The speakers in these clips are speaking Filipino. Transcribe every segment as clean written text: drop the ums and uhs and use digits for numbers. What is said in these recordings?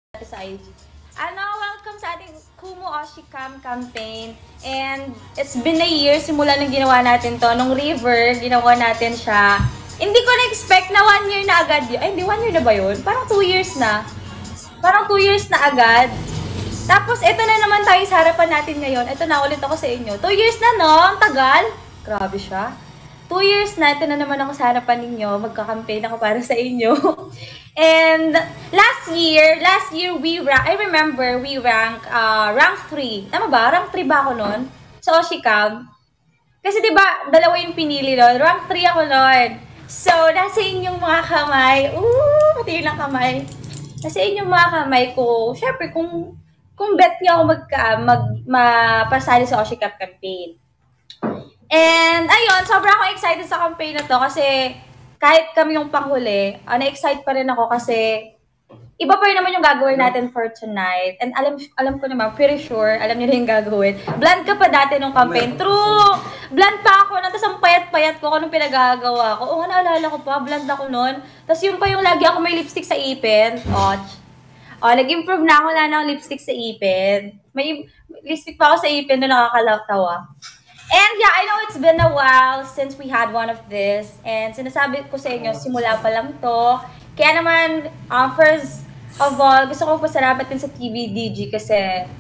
sa IG. Welcome sa ating Kumu Oshikam campaign. And it's been a year simula nung ginawa natin to. Nung River, ginawa natin siya. Hindi ko na-expect na 1 year na agad yun. Ay, hindi 1 year na ba yun? Parang 2 years na. Parang 2 years na agad. Tapos, ito na naman tayo sa harapan natin ngayon. Ito na ulit ako sa inyo. 2 years na, no? Ang tagal. Grabe siya. 2 years na, ito na naman ako sa harapan ninyo. Magka-campaign ako para sa inyo. And last year I remember we rank 3. Tama ba? Rank 3 ba ako nun? Sa Oshikam. Kasi diba, dalawa yung pinili nun. Rank 3 ako nun. So, nasa inyong mga kamay. Pati lang kamay. Nasa inyong mga kamay ko. Syempre, kung bet niyo ako mapasali sa Oshikam campaign. And, ayun, sobrang ako excited sa campaign na to kasi kahit kami yung panghuli, na-excite pa rin ako kasi iba pa rin naman yung gagawin natin for tonight. And alam ko naman, pretty sure, alam niyo na yung gagawin. Bland ka pa dati nung campaign. True! Bland pa ako. Tapos ang payat-payat ko kung anong pinagagawa ko. Oo, naalala ko pa, bland ako nun. Tapos yun pa yung lagi ako may lipstick sa ipin. Nag-improve na ako na ng lipstick sa ipin. May lipstick pa ako sa ipin na nakakatawa. And yeah, I know it's been a while since we had one of this. And sinasabi ko sa inyo, simula pa lang to. Kaya naman, first of all, gusto ko pasalamat din sa TVDG kasi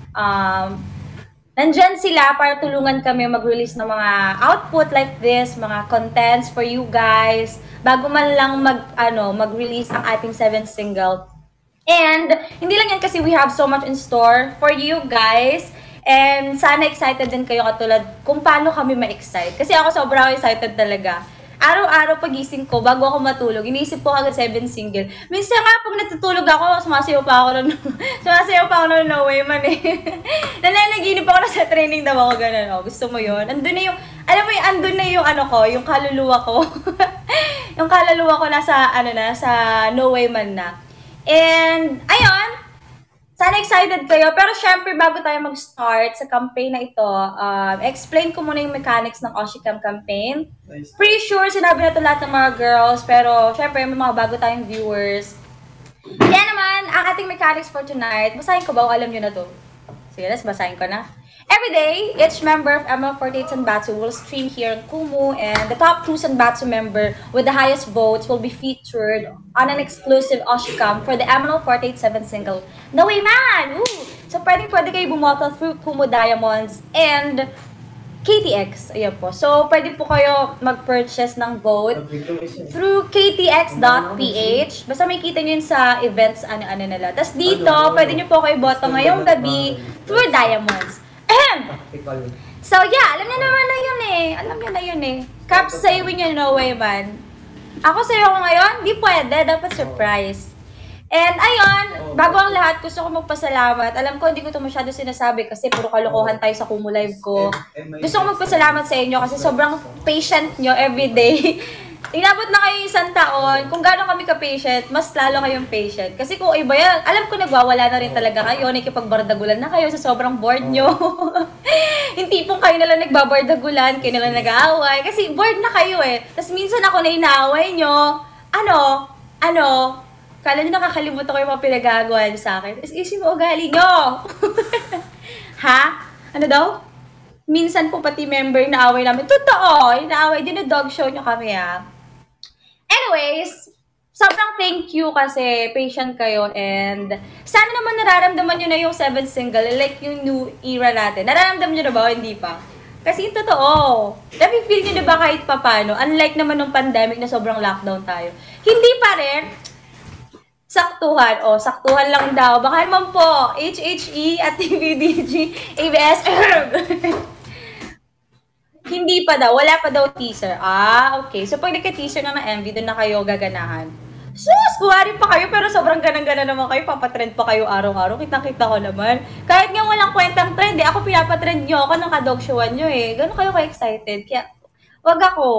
nandyan sila para tulungan kami mag-release ng mga output like this, mga contents for you guys, bago man lang mag-release ang ating 7th single. And hindi lang yan kasi we have so much in store for you guys. And sana excited din kayo katulad kung paano kami ma-excite. Kasi ako sobrang excited talaga. Araw-araw pagising ko, bago ako matulog, iniisip ko agad 7 single. Minsan nga, pag natutulog ako, sumasayaw pa ako ng No Way Man eh. Nananaginip ako na sa training daw ako ganun. Gusto mo yun? Andun na yung, alam mo yung, andun na yung yung kaluluwa ko. Yung kaluluwa ko nasa No Way Man na. And, ayun, sana excited kayo. Pero syempre, bago tayo mag-start sa campaign na ito, explain ko muna yung mechanics ng Oshikam campaign. Pretty sure, sinabi na ito lahat ng mga girls. Pero syempre, may mga bago tayong viewers. Kaya naman, ang ating mechanics for tonight, basahin ko ba o alam nyo na to? Sige, let's basahin ko na. Every day, each member of ML48 Sanbatsu will stream here on Kumu, and the top 2 Sanbatsu member with the highest votes will be featured on an exclusive Oshikam for the ML48 7th single, No Way Man! So, pwede kayo bumoto through Kumu Diamonds and KTX. Ayan po. So, pwede po kayo mag-purchase ng vote through ktx.ph. Basta may kita nyo yun sa events, ano nila. Tapos dito, pwede nyo po kayo boto ngayong gabi through Diamonds. So, yeah, alam niyo naman na yun eh. Alam niyo na yun eh. Caps, sayawin niyo No Way Man. Ako sayo ko ngayon, di pwede. Dapat surprise. And ayun, bago ang lahat, gusto ko magpasalamat. Alam ko, hindi ko ito masyado sinasabi kasi puro kalokohan tayo sa Kumu Live ko. Gusto ko magpasalamat sa inyo kasi sobrang patient nyo everyday. Inabot na kayo 1 taon, kung gaano kami ka-patient, mas lalo kayong patient. Kasi kung iba yan, alam ko nagwawala na rin talaga kayo, nakikipagbardagulan na kayo sa sobrang bored nyo. Hindi pong kayo nalang nagbabardagulan, kayo nalang nag-aaway, kasi bored na kayo eh. Tapos minsan ako na inaaway nyo, kala nyo nakakalimutan ko yung mga pinagagawa nyo sa akin. Tapos isip mo ugali nyo. Ha? Ano daw? Minsan po pati member na away namin. Totoo! Inaaway din na dog show nyo kami ha. Anyways, sobrang thank you kasi patient kayo and sana naman nararamdaman nyo na yung 7th single, like yung new era natin. Nararamdaman nyo na ba o hindi pa? Kasi totoo. Nafe-feel nyo na ba kahit papano? Unlike naman nung pandemic na sobrang lockdown tayo. Hindi pa rin. Saktuhan. Saktuhan lang daw. Baka naman po, HHE at TVDG, ABS. Hindi pa daw. Wala pa daw teaser. Okay. So, pag nagka-teaser na ng MV, doon na kayo gaganahan. Sus! Buwari pa kayo, pero sobrang ganang-gana naman kayo. Papatrend pa kayo araw-araw. Kitang-kita ko naman. Kahit nga walang kwentang trend, ako pinapatrend nyo ako ng kadog showan nyo eh. Gano'n kayo ka-excited. Kaya, wag ako.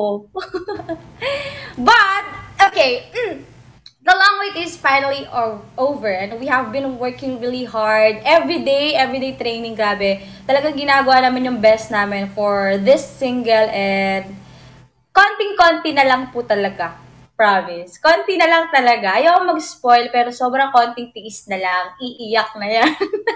But, okay. The long wait is finally over and we have been working really hard every day training, grabe. Talagang ginagawa namin yung best namin for this single and konting-konti na lang po talaga. Promise. Konti na lang talaga. Ayaw mag-spoil, pero sobrang konting tiis na lang. Iiyak na yan.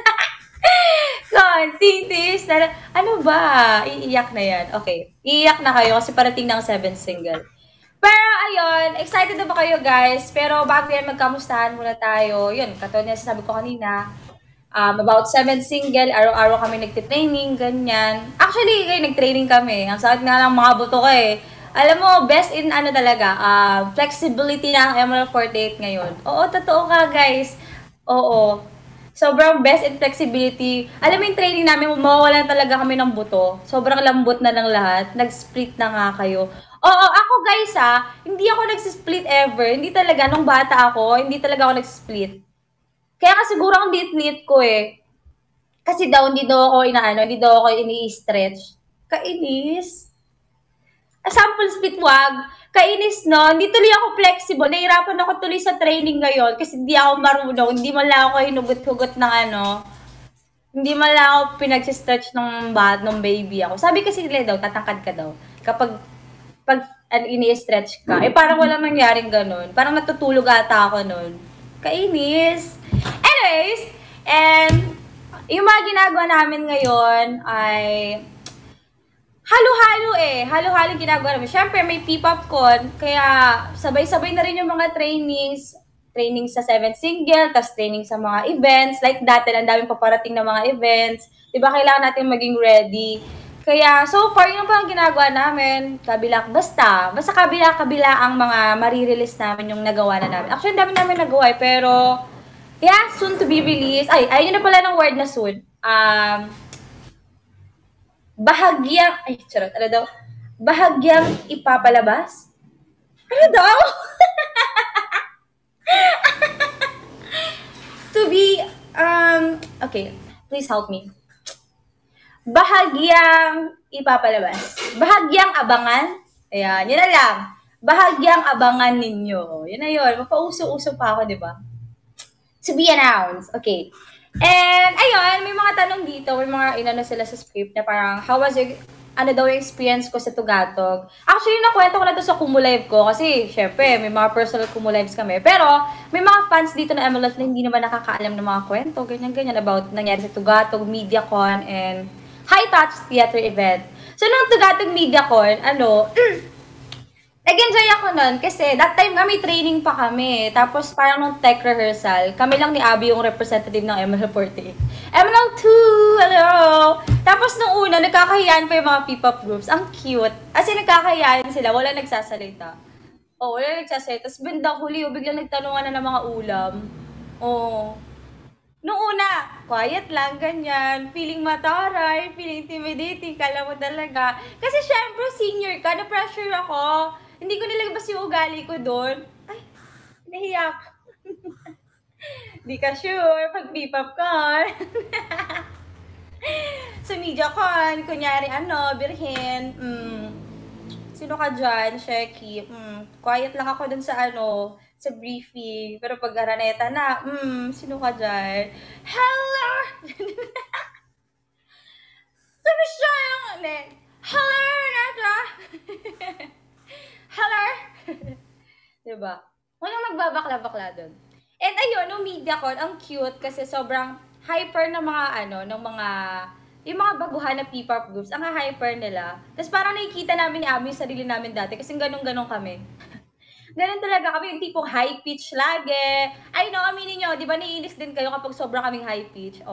Konting tiis na lang. Ano ba? Iiyak na yan. Okay. Iiyak na kayo kasi parating ng 7th single. Pero ayun, excited na ba kayo guys? Pero bago yan, magkamustahan muna tayo. Yun, katulad na sabi ko kanina, about 7th single, araw-araw kami nagtitraining, ganyan. Actually, kayo nagtraining kami. Ang sakit nga lang mga buto ko eh. Alam mo, best in ano talaga, flexibility ng ML48 ngayon. Oo, totoo ka guys. Oo. Sobrang best in flexibility. Alam mo yung training namin, mawawalan talaga kami ng buto. Sobrang lambot na ng lahat. Nag-split na nga kayo. Oo, ako guys hindi ako nag-split ever. Hindi talaga, nung bata ako, hindi talaga ako nag-split. Kaya ka siguro ang liit-liit ko eh. Kasi daw, hindi daw ako hindi daw ako ini-stretch. Kainis. Sample split wag. Kainis no, hindi tuloy ako flexible. Nahirapan ako tuloy sa training ngayon kasi hindi ako marunong. Hindi man lang ako hinugot-hugot ng hindi man lang ako pinag-stretch ng baby ako. Sabi kasi nila daw, tatangkad ka daw. Kapag ini-stretch ka, parang walang nangyaring ganun. Parang natutulog ata ako nun. Kainis. Anyways, and yung mga ginagawa namin ngayon ay halo-halo Halo-halo ginagawa namin. Siyempre, may P-pop con. Kaya, sabay-sabay na rin yung mga trainings. Training sa 7th single, tas training sa mga events. Like dati, ang daming paparating na mga events. Diba, kailangan natin maging ready. Kaya, so far, yun pa ang ginagawa namin. Basta kabila ang mga marirelease namin yung nagawa na namin. Actually, ang dami namin nagawa pero, yeah, soon to be released. Ayun na pala ng word na soon. Bahagyang ipapalabas? Ano daw? To be, okay, please help me. Bahagyang ipapalabas. Bahagyang abangan. Ayan, yun na lang. Bahagyang abangan ninyo. Yun na yun. Mapauso-uso pa ako, di ba? To be announced. Okay. And, ayun, may mga tanong dito. May mga inano sila sa script na parang, how was your, daw yung experience ko sa Tugatog? Actually, nakwento ko na to sa Kumu Live ko kasi, syempre, may mga personal Kumu Lives kami. Pero, may mga fans dito na MLF na hindi naman nakakaalam ng mga kwento, ganyan-ganyan, about nangyari sa Tugatog, MediaCon, and High Touch Theater event. So, nung Tugatog MediaCon, nag-enjoy ako nun kasi that time may training pa kami. Tapos parang nung tech rehearsal, kami lang ni Abby yung representative ng ML48. ML2! Hello! Tapos nung una, nagkakahiyaan pa yung mga P-pop groups. Ang cute. As in, nagkakahiyaan sila. Wala nagsasalita. Wala nagsasalita. Tapos bandang huli, biglang nagtanungan na ng mga ulam. Nung una, quiet lang, ganyan. Feeling mataray, feeling intimidating, kala mo talaga. Kasi syempre, senior ka, na-pressure ako. Hindi ko nilabas yung ugali ko doon. Ay, nahiya ako. Di ka sure, pag P-pop con. Sa MediaCon, kunyari birhen. Sino ka dyan, Sheky? Quiet lang ako dun sa sa briefing. Pero pag araneta na, sino ka dyan? Hello! Sabi siya yung, hello, Nata! Hello! Diba? Walang magbabakla-bakla doon. And ayun, nung MediaCon, ang cute kasi sobrang hyper na mga yung mga baguhan na P-pop groups, ang hyper nila. Tapos parang nakikita namin ni Abby yung sarili namin dati kasi ganun-ganun kami. Ganun talaga kami, yung tipong high pitch lagi. I know, aminin nyo, di ba naiinis din kayo kapag sobrang kaming high pitch?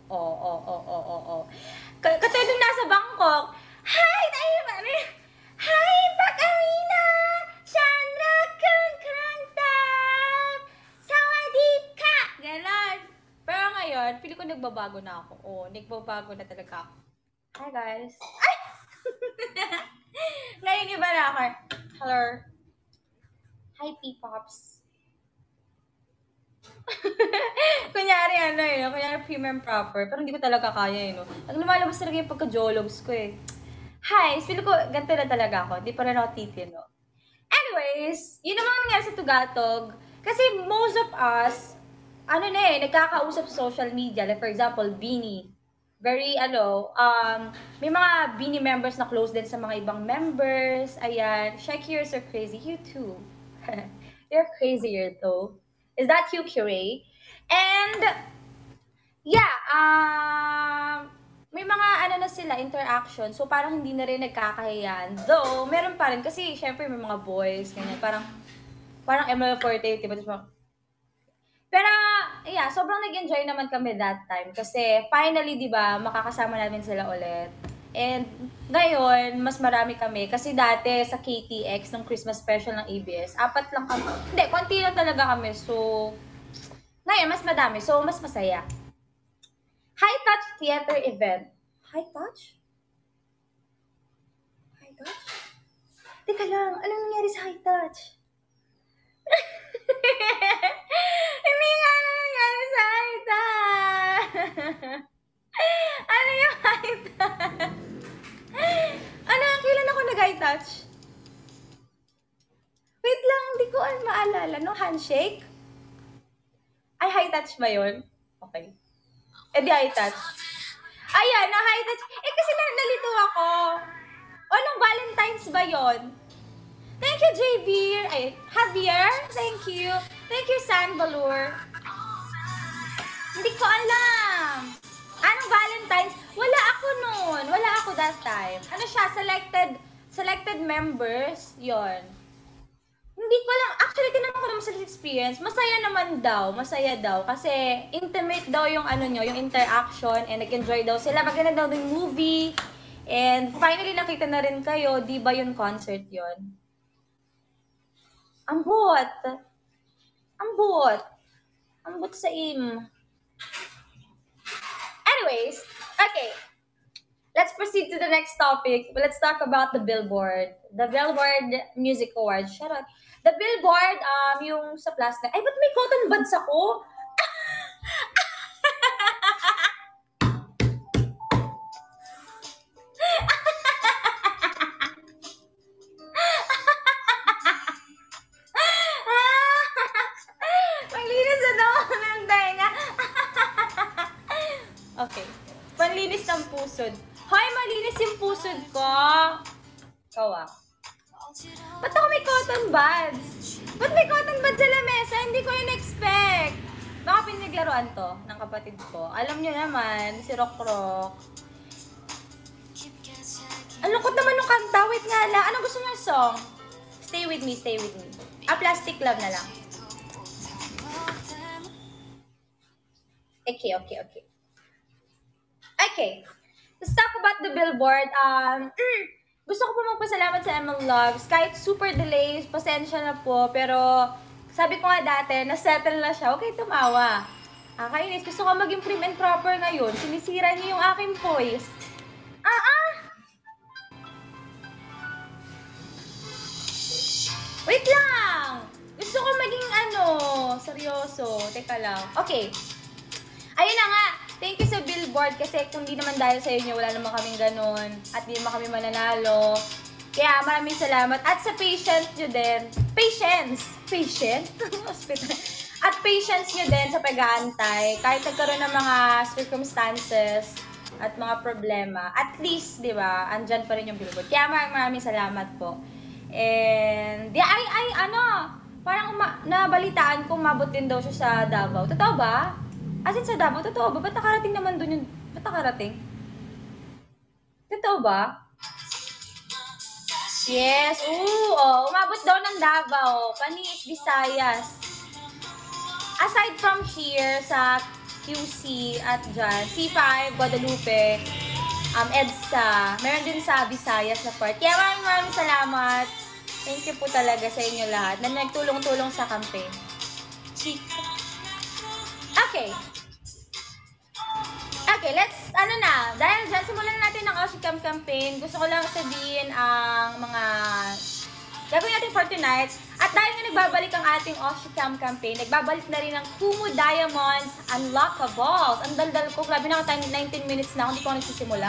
Katulad nung nasa Bangkok, hi, tayo ba? Hi, Pakarina! Chandra kung krantap! Sawadika! Ganon. Pero ngayon, feeling ko nagbabago na ako. Nagbabago na talaga ako. Hi, guys. Ay! Ngayon, iba na ako. Hello. Hi, P-Pops. Kunyari, kunyari premium proper. Pero hindi ko talaga kaya, Ang lumalabas talaga yung pagka-jologs ko, Hi, feel ko, ganito na talaga ako. Hindi pa rin ako titino. Anyways, yun naman nangyari sa Tugatog. Kasi most of us, nagkakausap sa social media. Like for example, Beanie. Very, may mga Beanie members na close din sa mga ibang members. Ayan, Sheky, you're so crazy. You too. You're crazier though. Is that you, Curie? And yeah, may mga ano na sila, interaction. So parang hindi na rin nagkakahiyaan. Though, meron pa rin. Kasi syempre may mga boys, ganyan. Parang ML48, diba? Pero, yeah, sobrang nag-enjoy naman kami that time. Kasi finally, di ba, makakasama namin sila ulit. And ngayon, mas marami kami. Kasi dati sa KTX, nung Christmas special ng ABS, apat lang kami. Hindi, konti lang talaga kami. So, ngayon, mas madami. So, mas masaya. High Touch Theater Event. High Touch? High Touch? Teka lang, anong nangyari sa High Touch? Hindi nga ano nangyari sa High Touch. Ano yung High Touch? Ano, kailan ako nag-High Touch? Wait lang, hindi ko maalala. No handshake? Ay, High Touch ba yun? Okay. Eh, di High Touch. Ayan, na High Touch. Eh, kasi nalito ako. O, nung Valentine's ba yon? Thank you, Javier. Ay, Javier. Thank you. Thank you, San Valor. Hindi ko alam. Anong Valentine's? Wala ako noon. Wala ako that time. Ano siya? Selected members. Yon. Hindi ko alam. Actually, tinanong ko naman sa experience. Masaya naman daw. Masaya daw. Kasi intimate daw yung ano nyo, yung interaction. And nag-enjoy daw sila. Maganda daw yung movie. And finally, nakita na rin kayo. Di ba yung concert yon? Ambot. Ambot. Ambot sa im. Anyways, okay. Let's proceed to the next topic. Let's talk about the Billboard. The Billboard Music Awards. Shout out. The Billboard, yung sa plastic. Ay, ba't may cotton buds ako? Maglinis na daw ako ng tenga. Okay. Panlinis ng pusod. Hoy, malinis yung pusod ko. Kawa. Ba't ako may cotton buds? Ba't may cotton buds sa lamesa? Hindi ko yun expect. Baka pinaglaruan to ng kapatid ko. Alam nyo naman, si Rock Rock. Ang lungkot naman ng kanta. Wait nga lang. Ano gusto nyo song? Stay with me, stay with me. Plastic Love na lang. Okay. Okay. Let's talk about the Billboard. Gusto ko po magpasalamat sa ML Loves. Kahit super delays, pasensya na po. Pero sabi ko nga dati, na-settle na siya. Okay, tumawa. Kainis. Gusto ko maging prim and proper ngayon. Sinisira niyo yung aking voice. Wait lang! Gusto ko maging seryoso. Teka lang. Okay. Ayun na nga. Thank you sa Billboard kasi kung di naman dahil sa inyo, wala naman kaming ganun. At di naman kami mananalo. Kaya maraming salamat. At sa patience nyo din. Patience? Patient? Hospital. At patience nyo din sa pag-aantay. Kahit nagkaroon ng mga circumstances at mga problema. At least, di ba, andyan pa rin yung Billboard. Kaya maraming salamat po. And, parang nabalitaan kung mabot din daw siya sa Davao. Totoo ba? As in sa Davao, totoo ba? Ba't nakarating naman dun yun? Ba't nakarating? Totoo ba? Yes. Umabot daw ng Davao. Panis, Visayas. Aside from here, sa QC at dyan, C5, Guadalupe, EDSA, meron din sa Visayas na part. Kaya maraming salamat. Thank you po talaga sa inyo lahat na nagtulong-tulong sa campaign. Okay. Okay, dahil dyan, simulan natin ang Oshicam campaign. Gusto ko lang sabihin ang mga gagawin natin for tonight. At dahil nga nagbabalik ang ating Oshicam campaign, nagbabalik na rin ang Kumu Diamonds Unlockables. Ang daldal ko, grabe na 19 minutes na ako, hindi ko ako nagsisimula.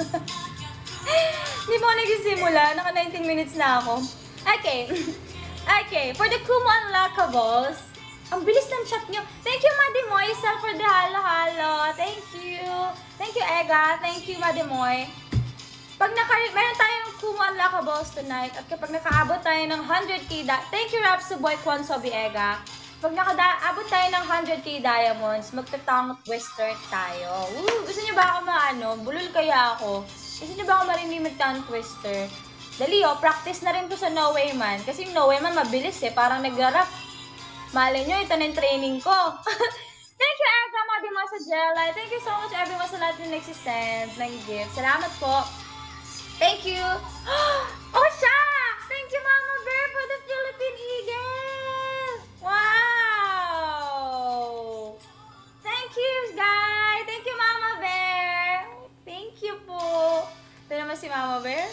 Hindi po ako nagsisimula, naka 19 minutes na ako. Okay. Okay, for the Kumu Unlockables, ang bilis ng chat nyo. Thank you, Madimoy, for the halo-halo. Thank you. Thank you, Ega. Thank you, Madimoy. meron tayong Kumu Unlockables tonight at kapag nakaabot tayo ng 100k, thank you Rapsa Boy Quanso Biega. Pag nakaabot tayo ng 100k diamonds, magta-tongue twister tayo. Gusto niyo ba ako bulol kaya ako? Gusto niyo ba ako marinig mag-tongue twister? Dali practice na rin to sa No Way Man. Kasi yung No Way Man mabilis parang nag-rap. Malay nyo, ito na yung training ko. Thank you, Erica Madima sa Jelly. Thank you so much, everyone, sa lahat yung nagsisend ng gift. Salamat po. Thank you. Oh, shucks! Thank you, Mama Bear, for the Philippine Eagle. Wow! Thank you, guys. Thank you, Mama Bear. Thank you po. Ito naman si Mama Bear.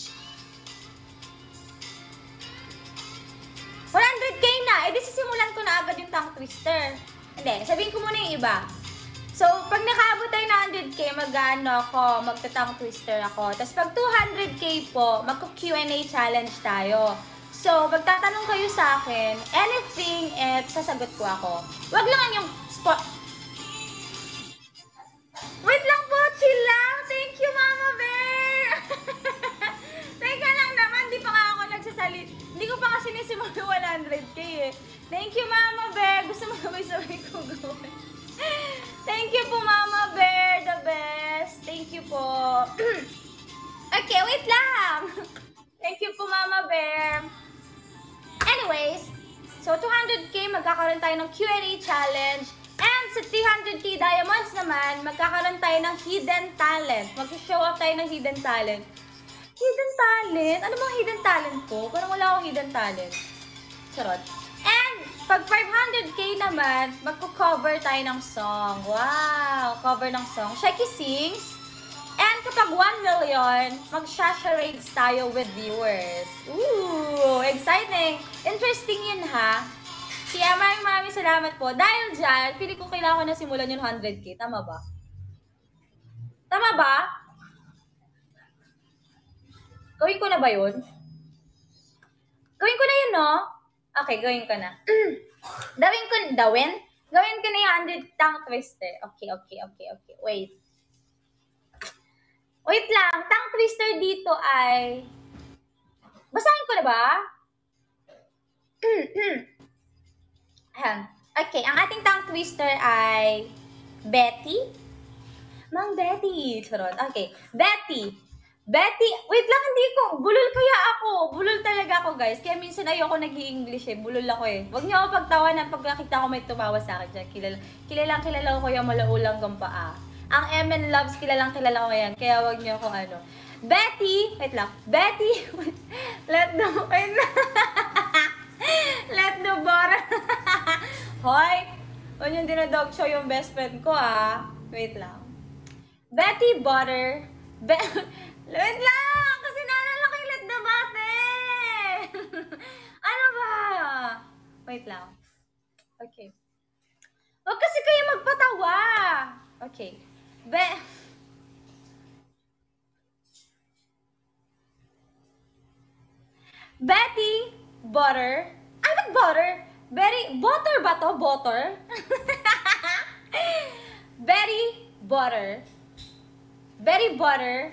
100k na. Di sisimulan ko na agad yung tongue twister. Hindi, sabihin ko muna yung iba. So, pag nakaabot tayo na 100k, magta-tongue twister ako. Tapos pag 200k po, magko-Q&A challenge tayo. So, magtatanong kayo sa akin, anything, sasagot ko ako. Wag lang yung spot. Wait lang po, chill lang. Thank you, Mama Bear. Teka lang naman, di pa nga ako nagsasalit. Hindi ko pa kasi nisimulan 100k Thank you, Mama Bear. Gusto mo sabay-sabay ko gawin. Thank you po, Mama Bear. The best. Thank you po. Okay, wait lang. Thank you po, Mama Bear. Anyways, so 200k, magkakaroon tayo ng Q&A challenge. And sa 300k diamonds naman, magkakaroon tayo ng hidden talent. Mag-show off tayo ng hidden talent. Hidden talent? Ano bang hidden talent ko? Parang wala akong hidden talent. Charot. And pag 500k naman, magko-cover tayo ng song. Wow! Cover ng song. Sheki sings. And kapag 1 million, mag-charades tayo with viewers. Ooh! Exciting! Interesting yun, ha? Kaya maraming salamat po. Dahil dyan, feeling ko kailangan ko na simulan yung 100k. Tama ba? Tama ba? Gawin ko na ba yun? Gawin ko na yun, no? Okay, gawin ko na. Gawin ko na yung 100 tongue twister. Okay. Wait lang. Tongue twister dito ay... Basahin ko na ba? Okay, ang ating tongue twister ay... Betty? Mang Betty. Charot. Okay. Betty, wait lang, hindi ko. Bulol kaya ako. Bulol talaga ako, guys. Kaya minsan ayoko nag-i-English Bulol ako Huwag niyo ako pagtawanan pag nakita ko may tumawa sa akin dyan. Kilalang ko yung malaulang gampaa. Ang MN Loves, kilalang ko yan. Kaya wag niyo ako Betty, wait lang. Betty, let the butter. Hoy, huwag yung dinadog show yung best friend ko, Wait lang. Betty Butter, wait lang! Kasi naalala ko yung let the butter! Ano ba? Wait lang. Okay. Huwag kasi kayo magpatawa. Okay. Betty Butter. Ano butter? Butter ba to? Butter? Betty Butter. Betty Butter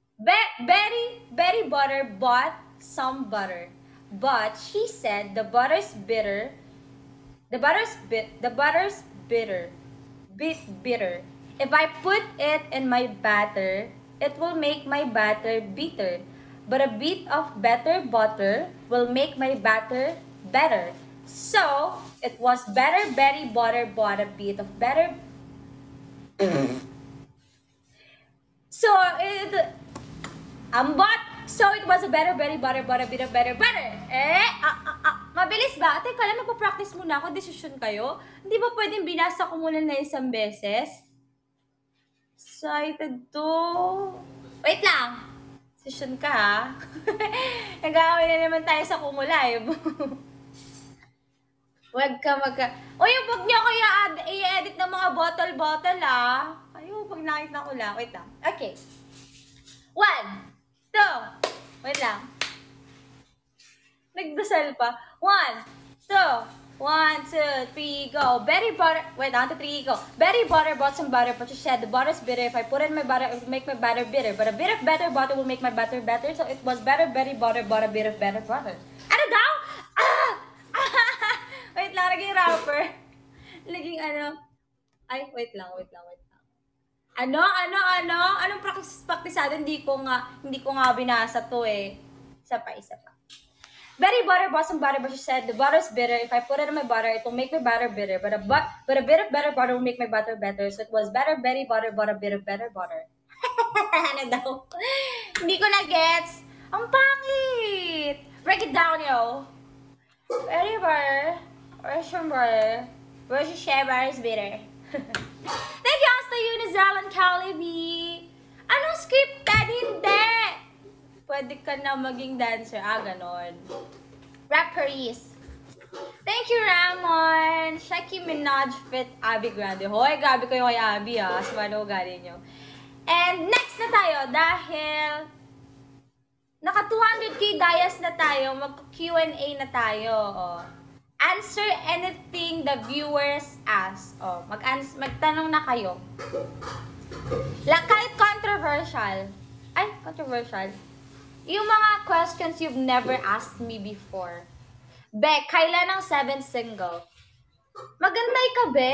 bought some butter, but she said the butter's bitter. The butter's bitter. If I put it in my batter, it will make my batter bitter. But a bit of better butter will make my batter better. So it was better Betty Butter bought a bit of better. So it was a better Betty Butter bought a bit of better. Mabilis ba? Teka lang, magpa-practice muna ako. Desisyon kayo. Hindi ba pwedeng binasa ko muna na isang beses? Excited to. Wait lang. Desisyon ka, ha? Nag-aaway na naman tayo sa Kumu Live. Huwag huwag niyo kaya i-edit ng mga bottle, Ayaw, pag nakita ko lang. Wait lang. Okay. 1, 2, wait lang. Nagdasal pa. 1, 2, 1, 2, 3, go. Betty butter. Wait, 1, 2, 3, go. Betty butter bought some butter, but she said the butter is bitter. If I put in my butter, it will make my butter bitter. But a bit of better butter will make my butter better. So it was better Betty butter bought a bit of better butter. Ano daw? Ah! Wait lang, naging rapper. Naging ano? Ay, wait lang. Anong praktisado? Hindi ko nga binasa to eh. Isa pa. Betty butter bought some butter, but she said the butter is bitter. If I put it in my butter, it will make my butter bitter. But a bit of better butter will make my butter better. So it was better Betty butter bought a bit of better butter. Ano daw? Hindi ko na gets. Ang pangit. Break it down, yo. Betty butter, Russian butter, versus shea butter is bitter. Thank you, Asta Unizal and Calibi. Anong scripted? Hindi. Pwede ka na maging dancer. Ganon. Rapperies. Thank you, Ramon. Shaki Minaj fit Abby Grande. Hoy, gabi kayo kay Abby, ha. Sumano ugali nyo. And next na tayo, dahil naka 200k Dayas na tayo, mag-Q&A na tayo. Answer anything the viewers ask. Magtanong na kayo. Kahit controversial. Controversial. Yung mga questions you've never asked me before. Be, kailan ang 7th single? Magantay ka, be.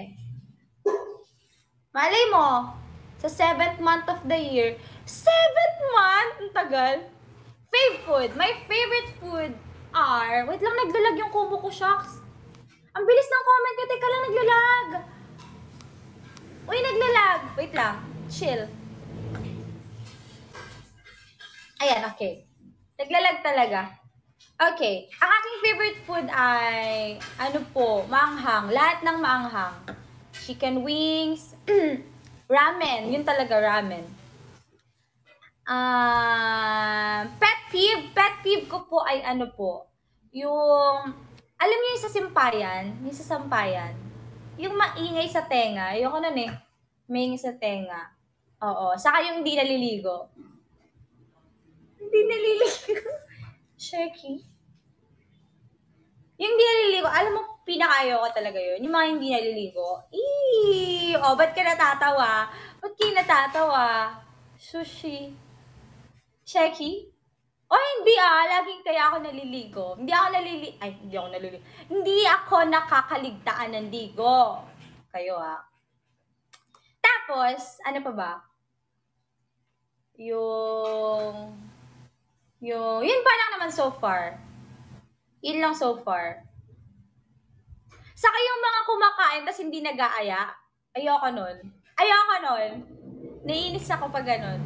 Malay mo, sa 7th month of the year. 7th month? Ang tagal. My favorite food are... Wait lang, naglalag yung combo ko, shucks. Ang bilis ng comment ko. Teka lang, naglalag. Uy, naglalag. Wait lang. Chill. Ayan, okay. Naglalag talaga. Okay. Ang aking favorite food ay, maanghang. Lahat ng maanghang. Chicken wings. Ramen. Yun talaga, ramen. Pet peeve ko po ay yung, alam niyo yung sa sampayan, yung maingay sa tenga. Ayoko nun eh. Maingay sa tenga. Oo. Saka yung hindi naliligo. Shaky. Yung hindi naliligo, alam mo, pinakayo ko talaga yun. Yung mga hindi naliligo. Ba't ka natatawa? Sushi. Shaky? Hindi laging kaya ako naliligo. Hindi ako nakakaligtaan ng ligo. Kayo Tapos, ano pa ba? Yun pa lang naman so far. Yun lang so far. Saka yung mga kumakain tas hindi nag-aaya, ayoko nun. Naiinis ako pag ganun.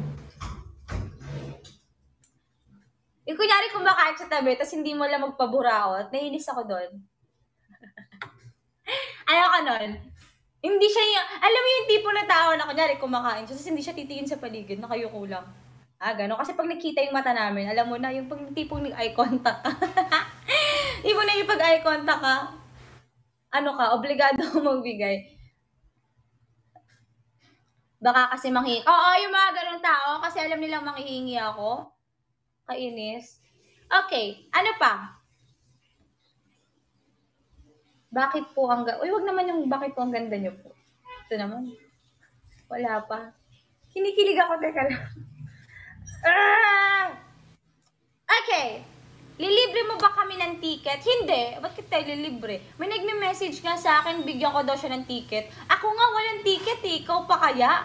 Yung kunyari kumakain sa tabi tas hindi mo lang magpaburaot, naiinis ako doon. Ayoko nun. Hindi siya yung, alam mo yung tipo na tao na kunyari kumakain siya, tas hindi siya titingin sa paligid, nakayuko lang. Gano'n. Kasi pag nakita yung mata namin, alam mo na, yung pag tipong nag-eye contact ka. Yung na yung pag-eye contact ka, obligado magbigay. Baka kasi manghingi. Yung mga ganong tao, kasi alam nilang manghihingi ako. Kainis. Okay, ano pa? Bakit po ang Uy, wag naman yung bakit po ang ganda nyo po. Ito naman. Wala pa. Kinikilig ako, teka lang. Okay. Lilibre mo ba kami ng ticket? Hindi. Ba't kita lilibre? May nagme-message nga sa akin, bigyan ko daw siya ng ticket. Ako nga walang ticket eh. Ikaw pa kaya?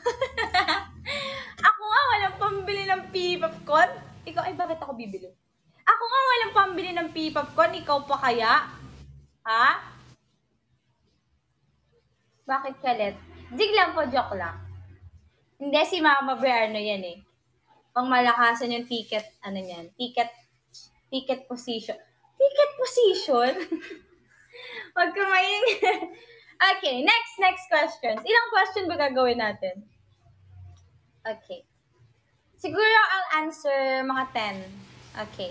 Ako nga walang pambili ng P-Popcorn. Ikaw, bakit ako bibili? Ako nga walang pambili ng P-Popcorn. Ikaw pa kaya? Ha? Bakit kalit? Dig lang po, joke lang. Hindi, si Mama Bear yan eh. Pang malakasan yung ticket, ticket position. Ticket position? Wag ka Okay, next questions. Ilang question ba gagawin natin? Okay. Siguro I'll answer mga 10. Okay.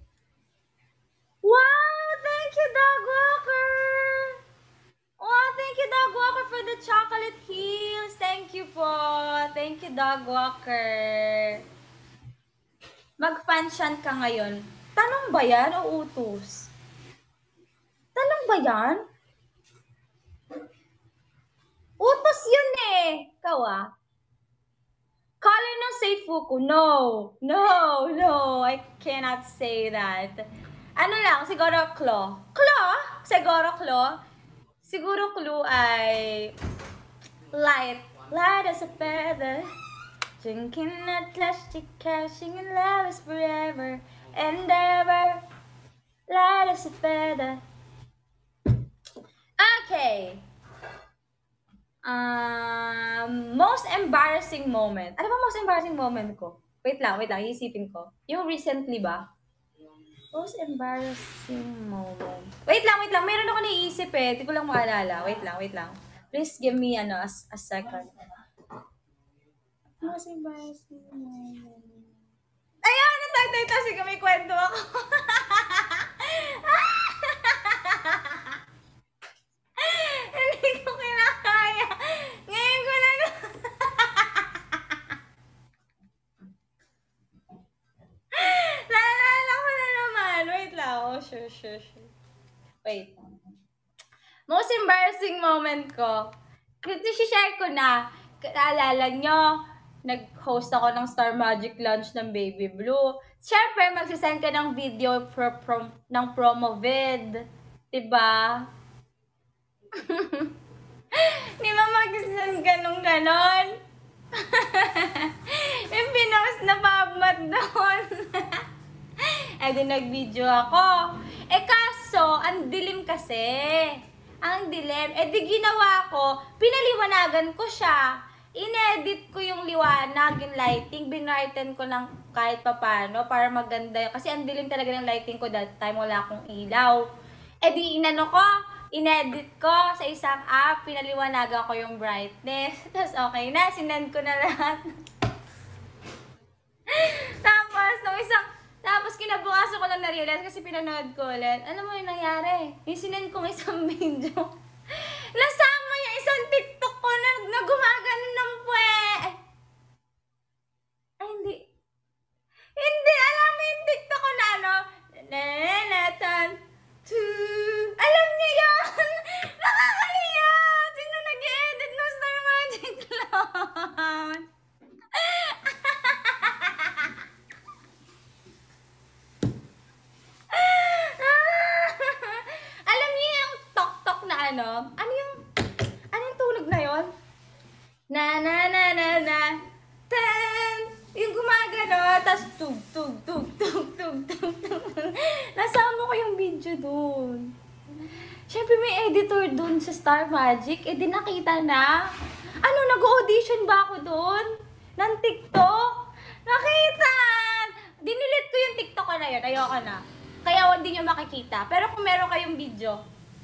Wow! Thank you, Dog Walker! Wow, thank you, Dog Walker, for the chocolate heels. Thank you po. Thank you, Dog Walker. Mag-fanshan ka ngayon. Tanong ba yan o utos? Tanong ba yan? Utos yun eh. Ikaw ah. Color ng Seifuku. No. No, no. I cannot say that. Ano lang, siguro claw. Claw? Siguro claw. Siguro clue ay light. Light as a feather. Drinking at plastic, cashing in love is forever and ever. Light as a feather. Okay. Most embarrassing moment. Ano ba most embarrassing moment ko? Wait lang, iisipin ko. Yung recently ba? Most embarrassing moment. Wait lang. Meron ako naiisip eh. Hindi ko lang maalala. Wait lang. Please give me a second. Most embarrassing moment. Ayan! Ito. Sige, may kwento ako. Hindi ko kinakaya. Ngayon ko na naalala ko na naman. Wait lang. Oh, sure. Wait. Most embarrassing moment ko. Kasi share ko na. Naalala nyo, nag-host ako ng Star Magic launch ng Baby Blue. Siyempre, magsisend ka ng video ng promo vid. Diba? Di ba magsisend ka nung ganon? Yung pinost na pabmat doon. Eh di nag-video ako. Eh kaso, ang dilim kasi. Ang dilim. Eh di ginawa ko, pinaliwanagan ko siya. Inedit ko yung liwanag, yung lighting, binrighten ko lang kahit papano para maganda. Kasi ang dilim talaga ng lighting ko that time, wala akong ilaw. Eh di inedit ko sa isang app, pinaliwanagan ko yung brightness. Tapos okay na, sinend ko na lahat. Tapos kinabukasan ko lang na-realize kasi pinanood ko ulit. Alam mo yung nangyari? Yung sinend kong isang video. Nasama yung isang TikTok ko na gumagano ng pwe. Ay, hindi. Hindi, alam mo yung TikTok ko na ano? Alam niyo yun! Nakakahiya! Sino nag-edit ng Star Magic Cloud? Alam niyo yung tok-tok na ano? Ano yung tunog na yon? Na. Ten! Yung gumagano, tas tug. Nasama ko yung video dun. Siyempre may editor dun sa Star Magic, eh di nakita na. Ano, nag-audition ba ako dun? Ng TikTok? Nakita! Dinilit ko yung TikTok ko na yun, ayoko na. Kaya hindi nyo makikita. Pero kung meron kayong video,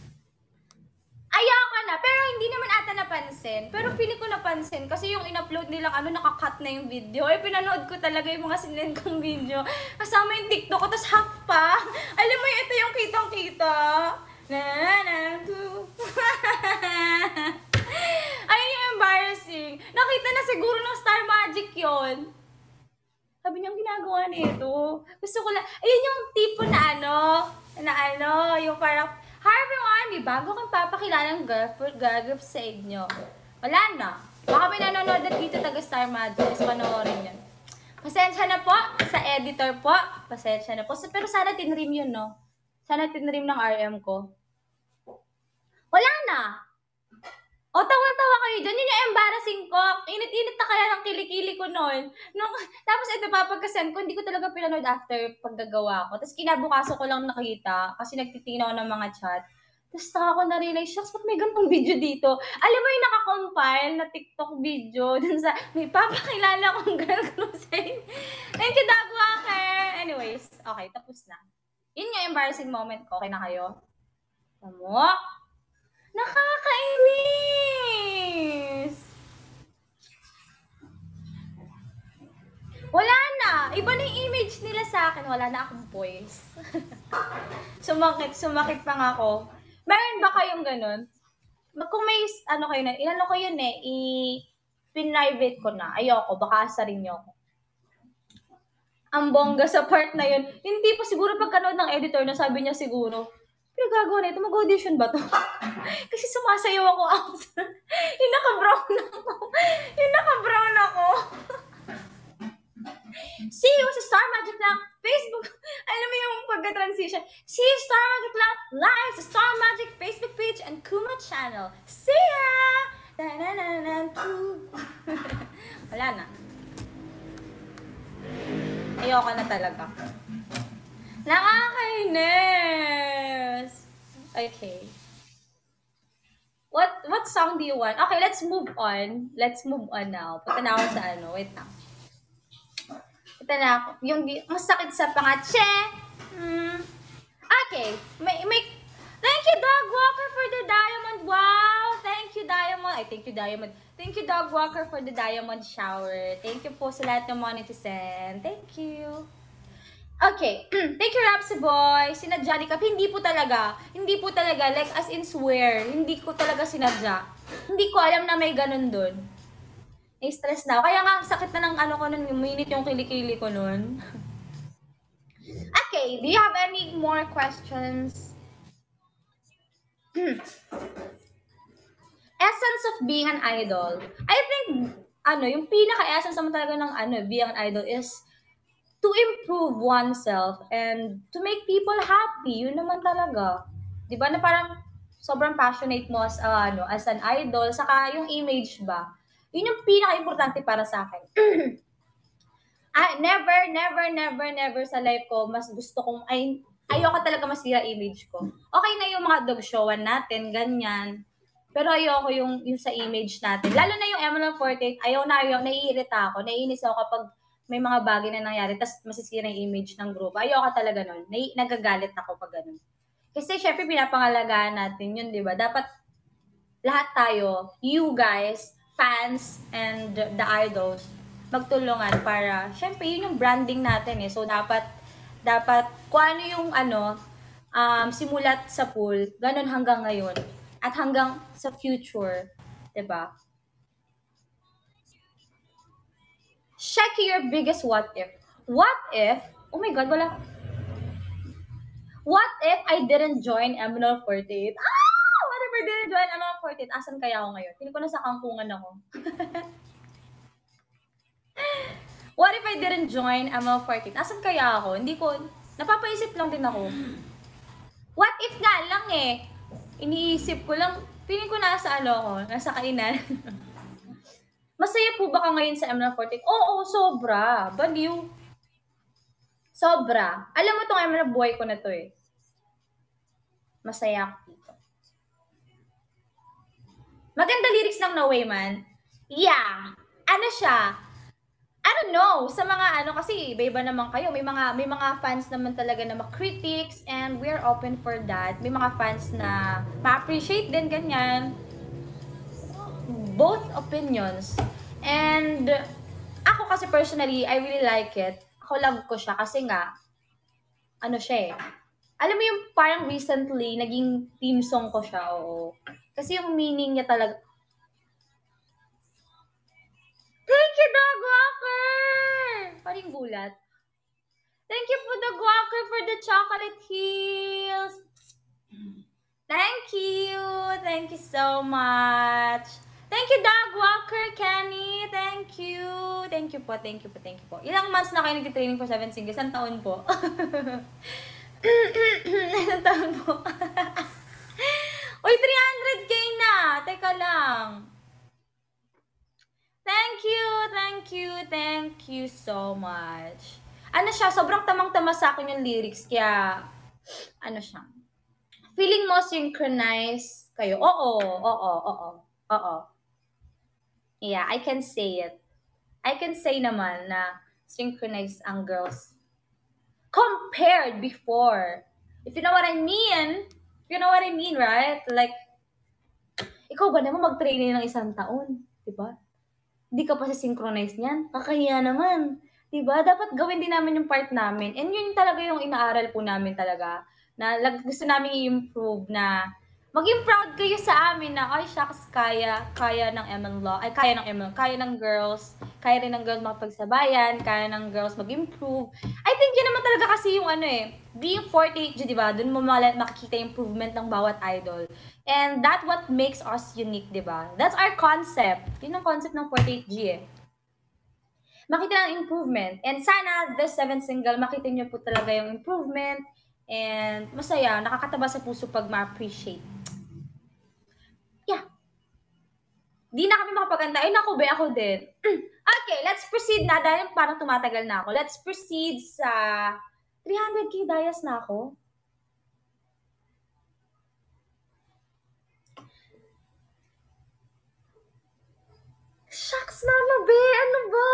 ayoko na. Pero hindi naman ata napansin. Pero feeling ko napansin. Kasi yung in-upload nilang nakakat na yung video. Eh, pinanood ko talaga yung mga sinend kong video. Kasama yung TikTok ko, tas half pa. Alam mo, ito yung kitang-kita. Ayun yung embarrassing. Nakita na siguro ng Star Magic yon. Sabi niya, ang ginagawa nito. Gusto ko lang, ayun yung tipo na yung parang, hi everyone, may bago kang papakilalang girlfriend sa inyo. Wala na. Baka may nanonood at dito taga Star Magic. Panoorin yun. Pasensya na po sa editor po. Pasensya na po. Pero sana tinrim yun, no? Sana tinrim ng RM ko. Wala na. O, tawa-tawa kayo dyan. Yun yung embarrassing ko. Init-init na kaya ng kilikili ko noon. Tapos ito, papagkasend ko, hindi ko talaga pinanood after paggagawa ko. Tapos kinabukaso ko lang nakita kasi nagtitingin ako ng mga chat. Tapos saka ko na-realize, shucks, ba't may ganitong video dito? Alam mo yung nakakompile na TikTok video dun sa, may papakilala kong girl crusade. Thank you, Dog Walker! Anyways, okay, tapos na. Yun yung embarrassing moment ko. Okay na kayo? Tamo? Nakakainis! Wala na! Iba na yung image nila sa akin. Wala na akong voice. Sumakit pa nga ako. Meron ba kayong ganun? Kung may, kayo na, inano ko yun eh, pin-private ko na. Ayoko, baka asarin nyo ako. Ang bongga sa part na yun. Hindi pa siguro pagkanood ng editor na sabi niya siguro, pinagagawa na ito? Mag-audition ba to? Kasi sumasayaw ako after. Yung naka-brown ako. Yung naka-brown ako. See you sa Star Magic lang. Facebook. Alam mo yung pagka-transition. See you Star Magic lang. Live sa Star Magic Facebook page and Kuma channel. See ya! Wala na. Ayoko na talaga. Nakakainis! Okay. What song do you want? Okay, let's move on. Let's move on now. Punta na ako sa ano. Wait lang. Punta na ako. Yung masakit sa pangatse. Okay. Thank you, Dog Walker, for the diamond. Wow! Thank you, Diamond. Ay, thank you, Diamond. Thank you, Dog Walker, for the diamond shower. Thank you po sa lahat ng mga netizen. Thank you. Okay. Thank you, Rapsy Boy. Sinadya ni Kap. Hindi po talaga. Hindi po talaga. Like, as in swear. Hindi ko talaga sinadya. Hindi ko alam na may ganun dun. Na-stress na ako. Kaya nga, sakit na ng ano ko nun. Uminit yung kilikili ko nun. Okay. Do you have any more questions? Essence of being an idol. I think, yung pinaka-essence naman talaga ng being an idol is to improve oneself and to make people happy. Yun naman talaga. 'Di ba na parang sobrang passionate mo as an idol, saka yung image ba. Yun yung pinaka-importante para sa akin. Never sa life ko mas gusto kong ayoko talaga masira image ko. Okay na yung mga dog showan natin, ganyan. Pero ayoko yung sa image natin. Lalo na yung ML48, naiirita ako, naiinis ako kapag may mga bagay na nangyari, tas masisira yung image ng grupo. Ayoko talaga nun. Nagagalit ako pag ganun. Kasi syempre pinapangalagaan natin yun, di ba? Dapat lahat tayo, you guys, fans, and the idols, magtulungan para, syempre yun yung branding natin eh. So dapat kung ano yung simulat sa pool, ganun hanggang ngayon. At hanggang sa future, di ba? Check your biggest what if. What if, oh my God, wala. What if I didn't join ML48? What if I didn't join ML48? Asan kaya ako ngayon? Feeling ko nasa kangkungan ako. What if I didn't join ML48? Asan kaya ako? Hindi ko, napapaisip lang din ako. What if nga lang eh. Iniisip ko lang, feeling ko nasa nasa kainan. Masaya po ba ka ngayon sa ML48? Oo, sobra. Baliw. Sobra. Alam mo itong ML buhay ko na to eh. Masaya ako dito. Maganda lyrics ng No Way Man. Yeah. Ano siya? I don't know. Sa mga kasi iba-iba naman kayo. May mga fans naman talaga na ma-critics and we're open for that. May mga fans na ma-appreciate din ganyan. Both opinions. And ako kasi personally, I really like it. Ako love ko siya kasi nga, siya eh. Alam mo yung parang recently, naging theme song ko siya, oo. Kasi yung meaning niya talaga. Thank you, Dog Walker! Paring gulat. Thank you for Dog Walker for the chocolate heels. Thank you. Thank you so much. Thank you, Dog Walker, Kenny. Thank you. Thank you po. Ilang months na kayo nag-training for 7 singles? Isang taon po. Isang taon po. Uy, 300k na. Teka lang. Thank you so much. Siya, sobrang tamang-tama sa akin yung lyrics. Kaya, siya. Feeling mo synchronize kayo. Oo. Yeah, I can say it. I can say naman na synchronized ang girls compared before. If you know what I mean, right? Like, ikaw ba naman mag-training ng 1 taon? Diba? Hindi ka pa synchronize niyan. Kakahiya naman. Diba? Dapat gawin din namin yung part namin. And yun talaga yung inaaral po namin talaga. Na gusto namin i-improve na maging proud kayo sa amin na, ay, shucks, kaya ng ML Law, kaya ng girls, kaya rin ng girls makapagsabayan, kaya ng girls mag-improve. I think yun naman talaga kasi yung being 48G, di ba? Doon mo makikita yung improvement ng bawat idol. And that what makes us unique, di ba? That's our concept. Yun ang concept ng 48G eh. Makita ng improvement. And sana, this 7th single, makita nyo po talaga yung improvement. And masaya, nakakataba sa puso pag ma-appreciate. Yeah. Di na kami makapaganda. Ay, naku, be, ako din. Okay, let's proceed na. Dahil parang tumatagal na ako. Let's proceed sa 300k dayas na ako. Shucks, Mama Bear! Ano ba?